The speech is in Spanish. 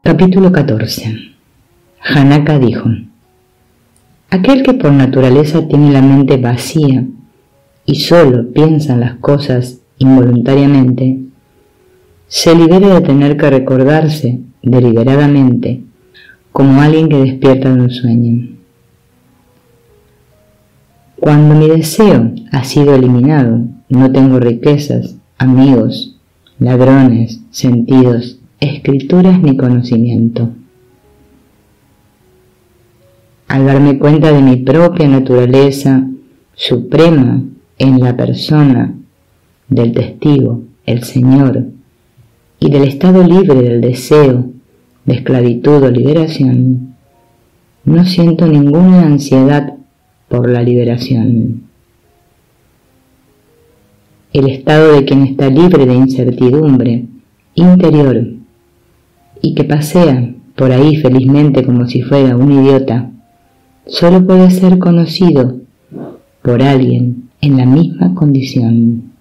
Capítulo 14. Janaka dijo: aquel que por naturaleza tiene la mente vacía y solo piensa en las cosas involuntariamente, se libera de tener que recordarse deliberadamente como alguien que despierta de un sueño. Cuando mi deseo ha sido eliminado, no tengo riquezas, amigos, ladrones, sentidos, escrituras ni conocimiento. Al darme cuenta de mi propia naturaleza suprema en la persona del testigo, el Señor, y del estado libre del deseo, de esclavitud o liberación, no siento ninguna ansiedad por la liberación. El estado de quien está libre de incertidumbre interior y que pasea por ahí felizmente como si fuera un idiota, solo puede ser conocido por alguien en la misma condición.